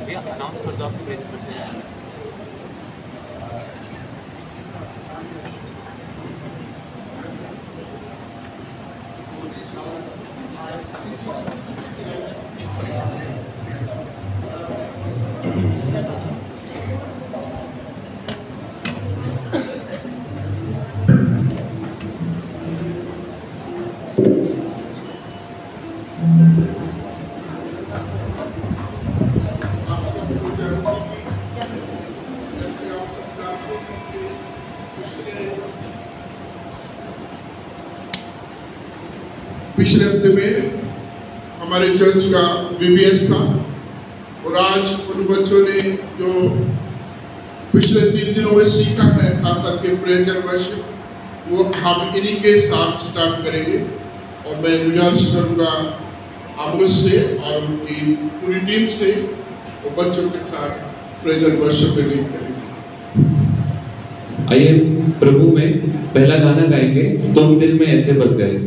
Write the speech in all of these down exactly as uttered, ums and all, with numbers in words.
भैया अनाउंस कर दो आपके प्रेजेंट प्रोसीजर। पिछले हफ्ते में हमारे चर्च का वी बी एस था और आज उन बच्चों ने जो पिछले तीन दिनों में सीखा है खास करके प्रेज एंड वर्शिप वो हम इन्हीं के साथ स्टार्ट करेंगे। और मैं गुजारिश करूँगा हम लोग से और उनकी पूरी टीम से वो बच्चों के साथ प्रेज एंड वर्शिप में लीड करेंगे। आइए प्रभु में पहला गाना गाएंगे, तुम दिल में ऐसे बस गए।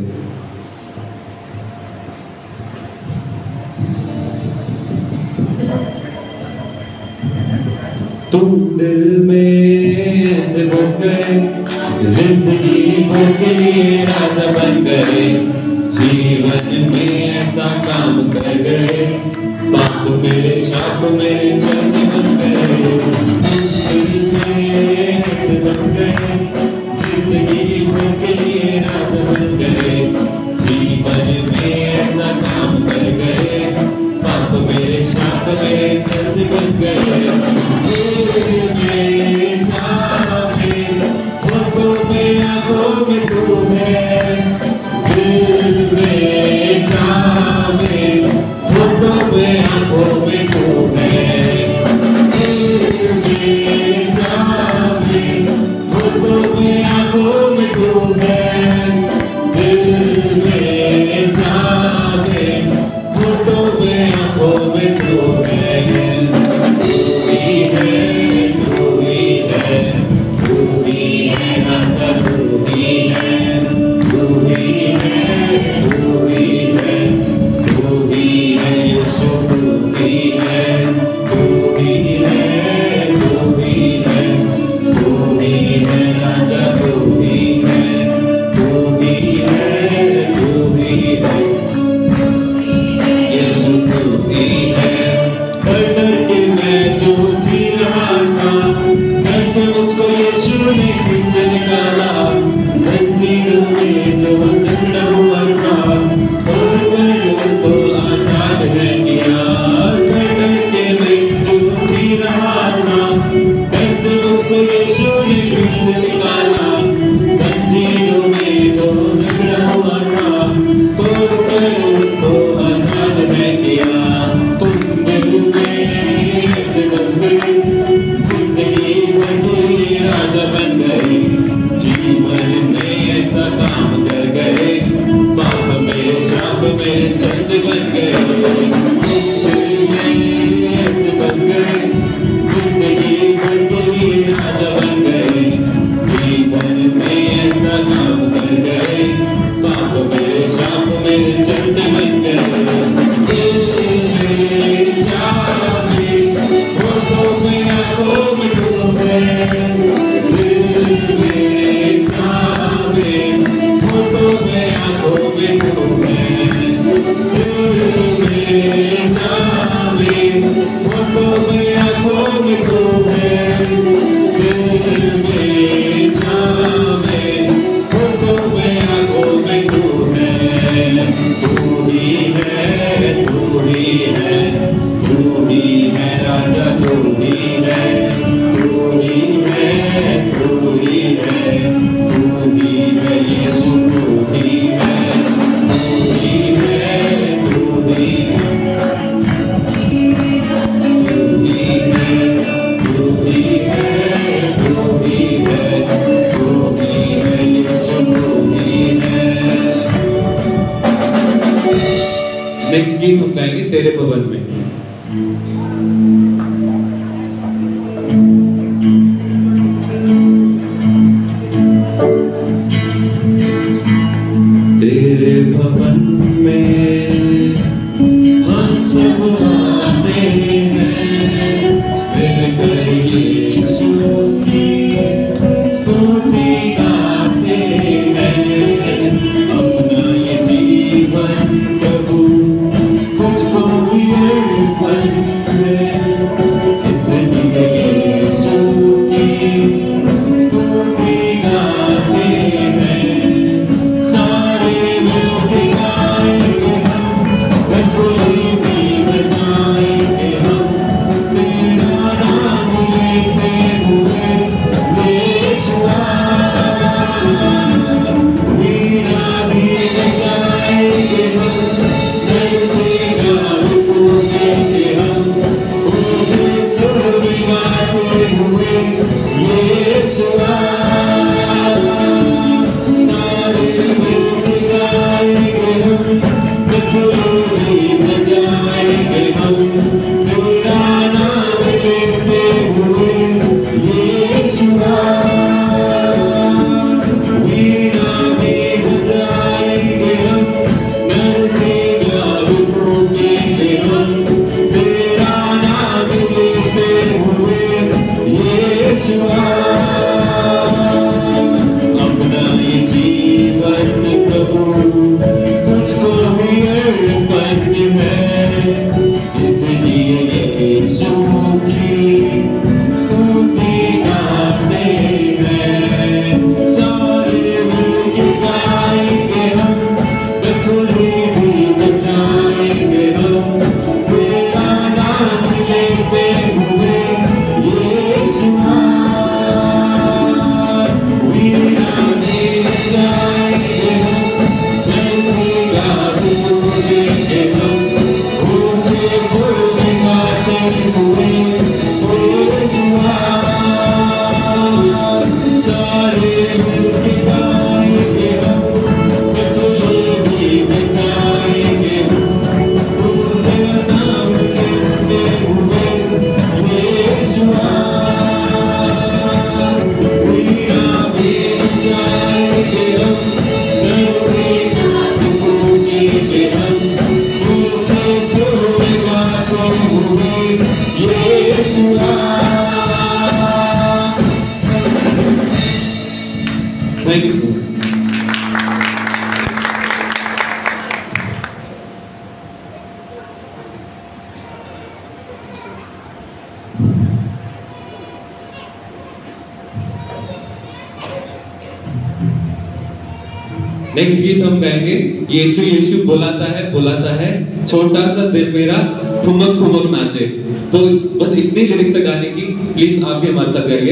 तुम दिल में ऐसे बस गए, जिंदगी भर के लिए राजा बन गए, जीवन में ऐसा काम कर गए, बाप मेरे शाप मेरे चलने बन गए। दिल में ऐसे बस गए, जिंदगी भर के लिए राजा बन गए, जीवन में ऐसा काम कर गए, बाप मेरे शाप मेरे चलने बन गए। नेक्स्ट गीत हम गाएंगे तेरे भवन में। तेरे भवन में हम सब आते हैं, Thank you so much. Next गीत हम गाएंगे यीशु यीशु बुलाता है बुलाता है छोटा सा दिल मेरा ठुमक ठुमक नाचे। तो बस इतनी लिरिक्स है गाने की, प्लीज आप भी हमारे साथ गाइए।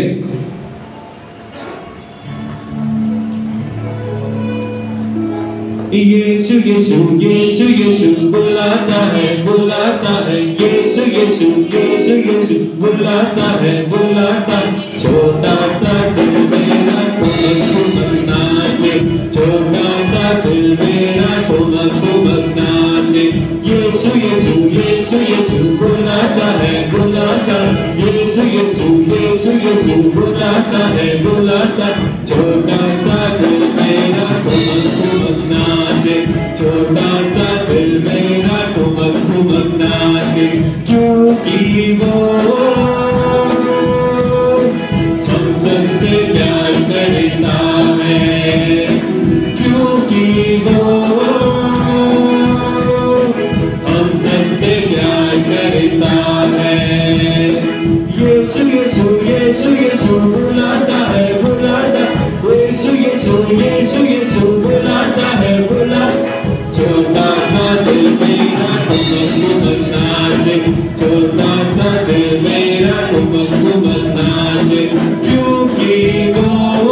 यीशु यीशु यीशु यीशु बुलाता है बुलाता है यीशु यीशु यीशु यीशु बुलाता है बुलाता है छोटा सा दिल मेरा ठुमक ठुमक नाचे छोटा सा दिल मेरा ठुमक ठुमक नाचे। यीशु यीशु यीशु यीशु बुलाता है बुलाता यीशु यीशु यीशु यीशु बुलाता है बुलाता छोटा सा दिल मेरा ठुमक ठुमक नाचे छोटा सा दिल मेरा ठुमक ठुमक नाचे। क्योंकि वो हम सबसे प्यार करता है क्योंकि वो हम सबसे प्यार करता है। यीशु यीशु यीशु यीशु बुलाता है बुलाता यीशु यीशु यीशु यीशु बुलाता है बुला छोटा सा दिल मेरा ठुमक ठुमक नाचे छोटा सा दिल मेरा ठुमक ठुमक नाचे। क्योंकि वो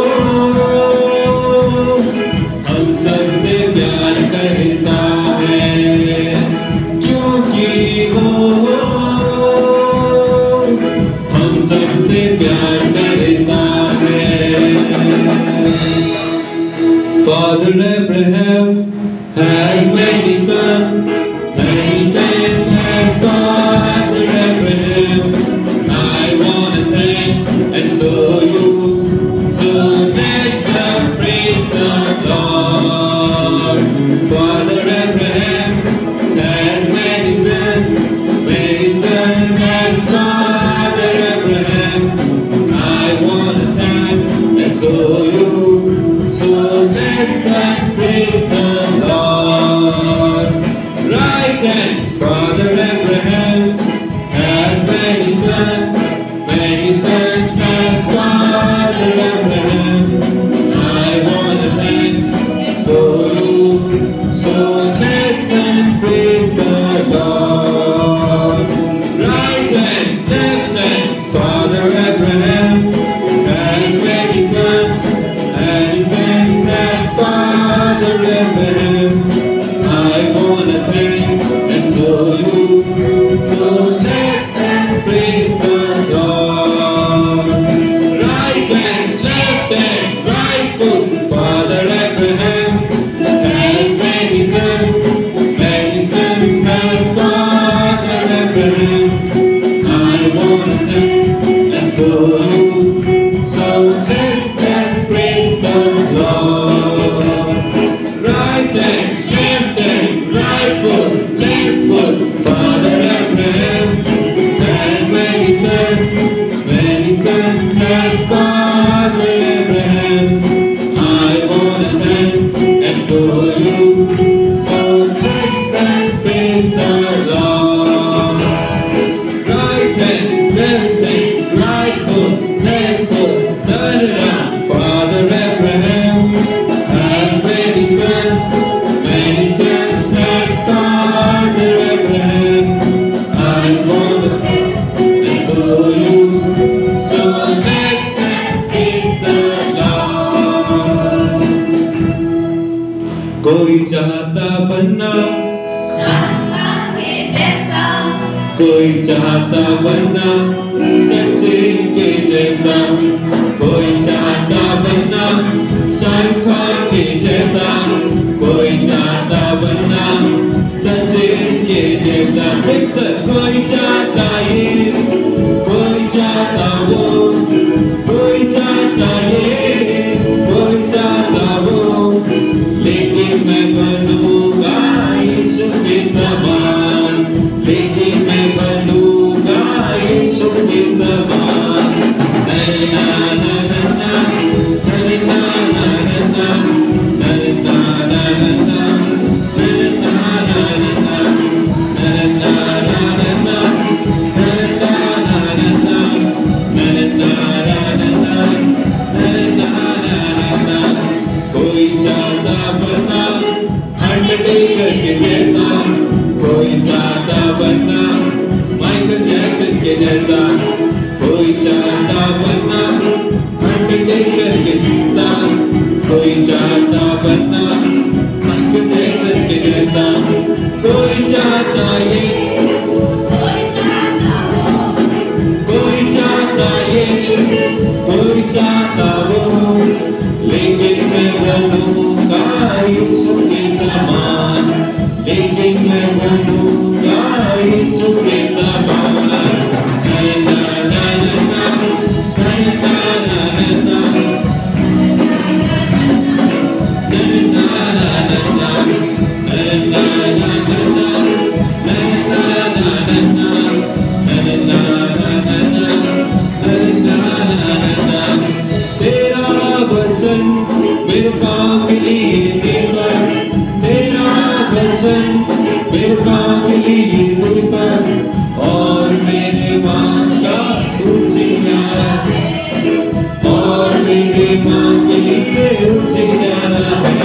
हम सबसे प्यार करता है क्योंकि वो हम सबसे प्यार करता है। Father Abraham has many sons, many sons has Father Abraham. I wanna thank and so you, so let's now praise the Lord. Father Abraham has many sons, many sons has Father Abraham. I wanna thank and so you, so let's now praise the Lord. Right then, Father Abraham has many sons, many sons has Father Abraham. I wanna thank so you, so let's then praise the Lord. Right then, left then, Father Abraham has many sons, many sons has Father Abraham. I wanna thank and so you, so let's then praise the Lord. Right then, left then, right foot, Father Abraham has many sons, many sons has Father Abraham. I wanna thank and so you, so let's then praise the Lord. Right then, left then, right foot, left foot, Father Abraham has many sons, many sons has Father Abraham. I wanna thank and so you, so let's then praise the Lord. Right then, left then, right foot, left foot, turn it around. Father Abraham has many sons, many sons has Father Abraham. I wanna thank and so you, so let's then praise the Lord. कोई चाहता बनना शाहरुख के जैसा कोई चाहता बनना सचिन के जैसा कोई चाहता बनना शाहरुख खान के जैसा कोई चाहता बनना सचिन के जैसा सिक्सर कोई चाहता ये कोई चाहता वो कोई चाहता ये कोई चाहता वो लेकिन मैं बनूंगा यीशु के समान लेकिन मैं बनूंगा यीशु के समान कोई चाहता बनना अंडरटेकर के जैसा, कोई चाहता बनना माइकल जैक्सन के जैसा, कोई चाहता ये, कोई चाहता ये, कोई चाहता वो, लेकिन मैं बनूंगा यीशु के समान, लेकिन मैं बनूंगा यीशु के समान। तेरा वचन मेरे पाँव के लिए दीपक, तेरा वचन मेरे पाँव के लिए दीपक, और मेरे माँ का उजियारा है, और मेरे माँ के लिए उजियारा है।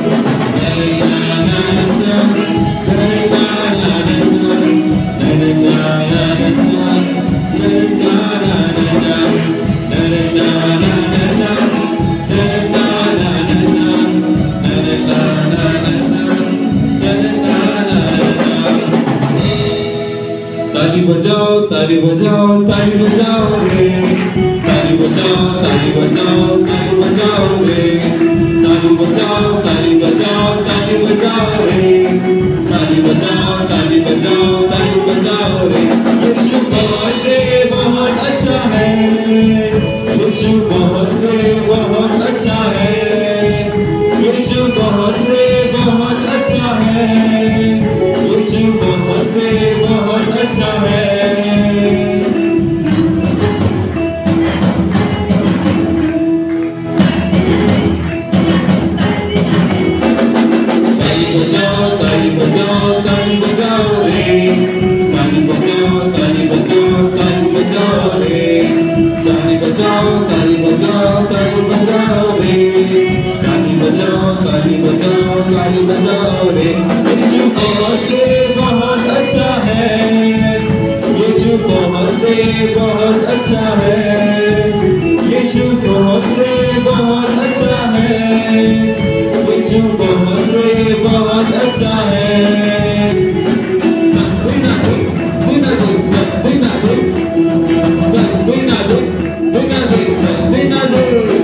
ताली बजाओ ताली बजाओ ताली बजाओ रे, ताली बजाओ ताली बजाओ ताली बजाओ रे, ताली बजाओ ताली बजाओ ताली बजाओ रे, ताली बजाओ ताली बजाओ ताली बजाओ रे। यीशु बहुत से बहुत अच्छा है, यीशु बहुत से बहुत अच्छा है, यीशु बहुत से बहुत अच्छा है, यीशु बहुत से बहुत अच्छा है। ताली बजाओ ताली बजाओ ताली बजाओ रे, ताली बजाओ ताली बजाओ ताली बजाओ रे, ताली बजाओ ताली बजाओ ताली बजाओ रे, ताली बजाओ ताली बजाओ ताली बजाओ रे। यीशु बहुत से बहुत अच्छा है, यीशु बहुत से बहुत अच्छा है, यीशु बहुत से बहुत अच्छा है, यीशु बहुत से बहुत अच्छा है। बिना दो बिना दो बिना दो बिना दो बिना दो बिना दो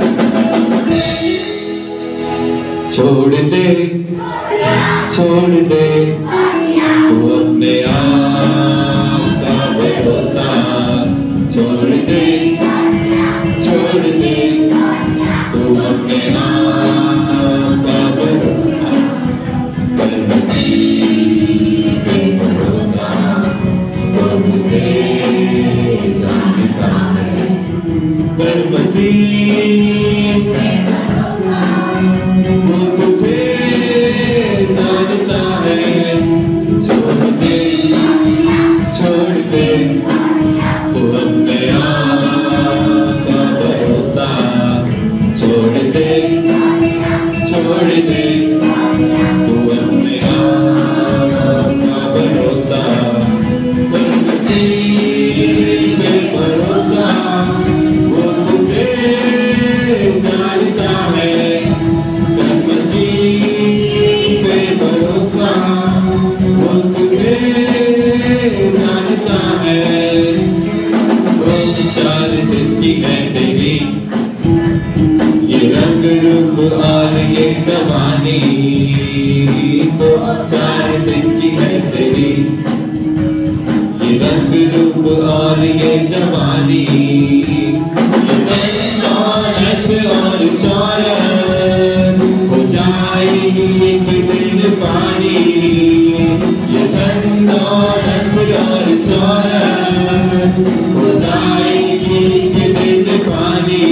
छोड़ दे छोड़ दे तू अपने आप का भरोसा, छोड़ दे छोड़ दे तू अपने आप का भरोसा, कर मसीह पे भरोसा, वो मुझे जानता है, कर मसीह पे भरोसा, वो तुझे जानता है। छोड़ दे छोड़ दे तू अपने आप का भरोसा, छोड़ दे छोड़ दे तू अपने आप का भरोसा, कर मसीह पे भरोसा, वो तुझे जानता है, कर मसीह पे भरोसा, वो तुझे जानता है। वो चार दिन की है तेरी ये रंग रूप और ये जवानी, तो चार दिन की है तेरी ये रंग रूप और ये जवानी, ये दौलत और शौहरत हो जाएगी एक दिन पानी, ये धन दौलत और शौहरत हो जाएगी एक दिन पानी,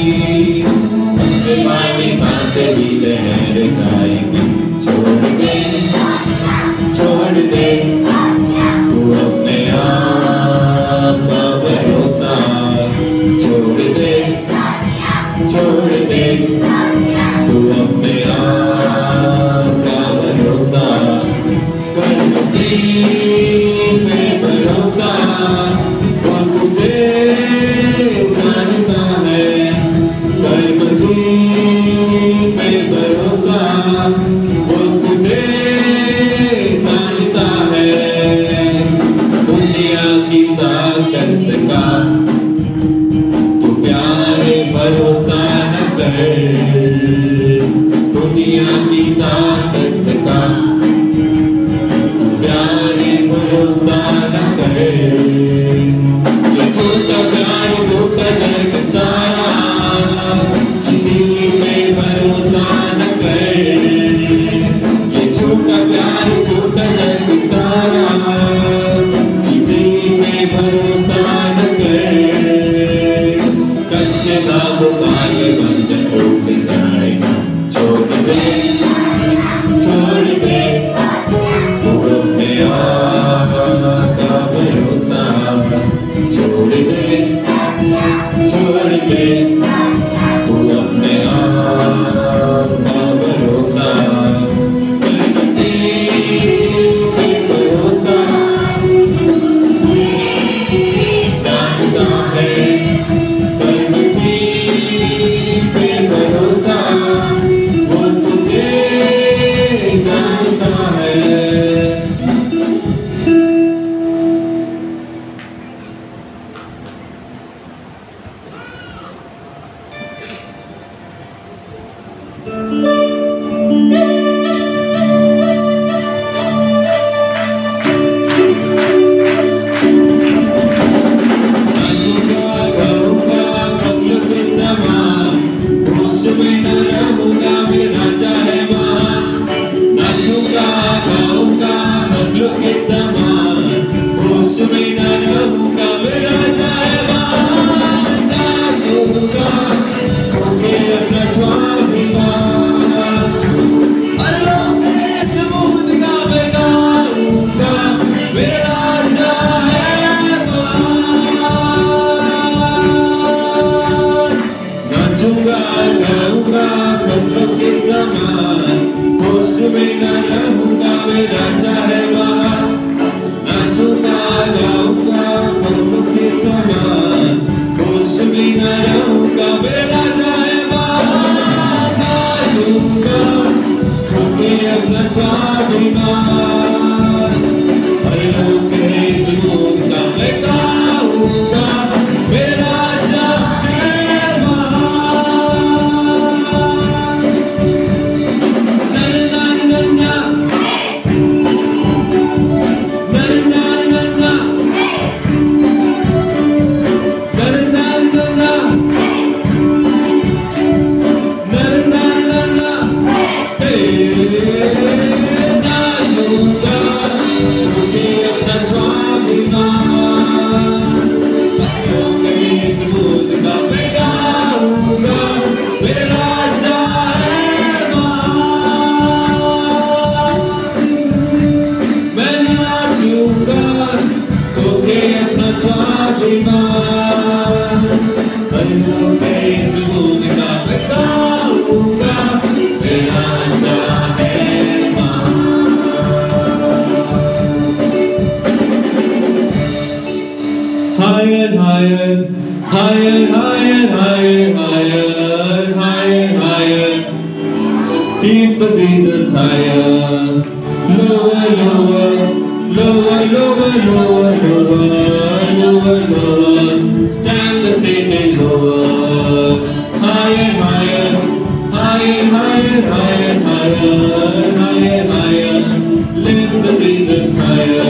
पानी सांसें भी लहर जाएगी। छोड़ दे छोड़ दे तू अपने आप का भरोसा, छोड़ के वो अपने आप का भरोसा कर नसीब पे भरोसा जानता है कर नसीब पे भरोसा वो तुझे जानता है। Higher, higher, higher, higher, higher, higher, higher, higher. Keep the Jesus higher. Lower, lower, lower, lower, lower, lower, lower, lower. Stand the statement lower. Higher, higher, higher, higher, higher, higher, higher, higher. Lift the Jesus higher.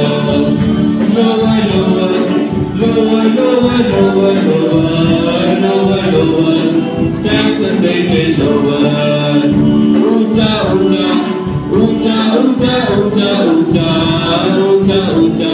Lower, lower. Lower, lower, lower, lower, lower, lower. Step the same lower. Ucha, ucha, ucha, ucha, ucha, ucha, ucha, ucha.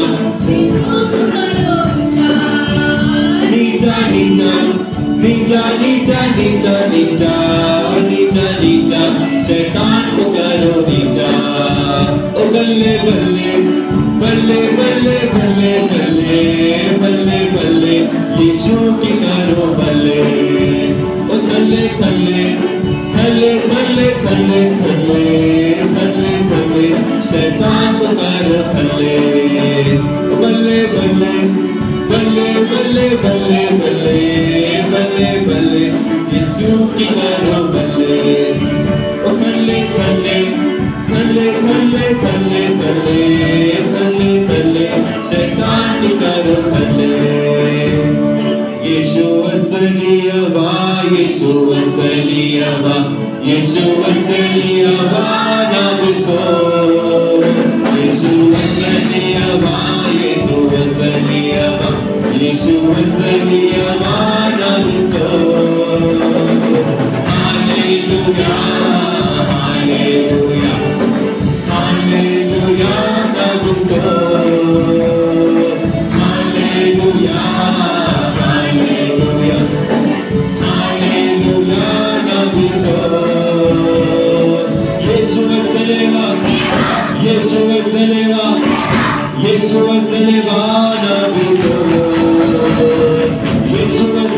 Nicha, nicha, nicha, nicha, nicha, nicha, nicha, nicha. शैतान को करो नीचा. ओ बल्ले बल्ले बल्ले बल्ले बल्ले बल्ले बल्ले बल्ले यीशु की करो बल्ले. ओ थल्ले थल्ले थल्ले थल्ले थल्ले थल्ले थल्ले थल्ले शैतान को करो थल्ले. बल्ले बल्ले बल्ले बल्ले बल्ले बल्ले बल्ले बल्ले यीशु की करो बल्ले. ओ थल्ले थल्ले थल्ले थल्ले थल्ले थल्ले थल्ले थल्ले शैतान की करो थल्ले. यीशु असली अबा यीशु असली अबा यीशु असली अबा नाम सो. यीशु असली अबा यीशु असली अबा यीशु असली अबा नाम सो. हालेलुया हालेलुया हालेलुया नाम सो. हालेलुया हालेलुया हालेलुया नाम सो. यीशु असलेवा यीशु असलेवा यीशु असलेवा नाम सो. Yeshu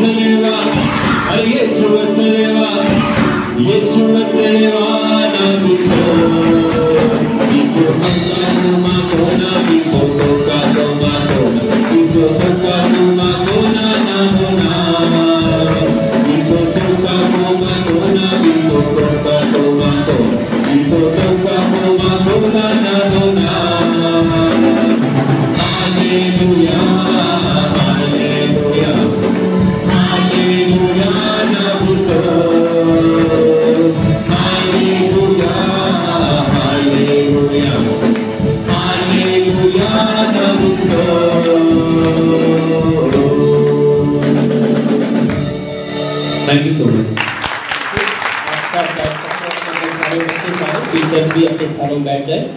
thank you so much. आप सब बैठ सकते हैं अपने स्थानों में, बच्चे सारे टीचर्स भी अपने स्थानों में बैठ जाए।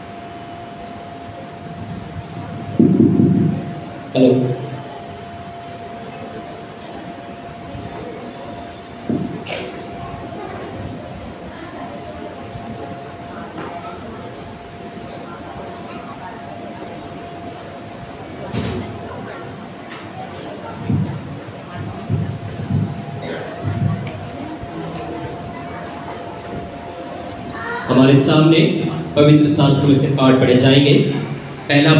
हेलो, हमारे सामने पवित्र शास्त्र में से पाठ पढ़े जाएंगे। पहला